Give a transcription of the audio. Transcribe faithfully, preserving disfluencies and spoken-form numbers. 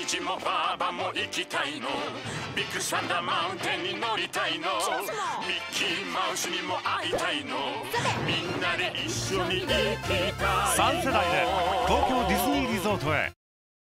じじもばあばも行きたいの。ビッグサンダーマウンテンに乗りたいの。ミッキーマウスにも会いたいの。みんなで一緒に行きたいの。 さん世代で東京ディズニーリゾートへ。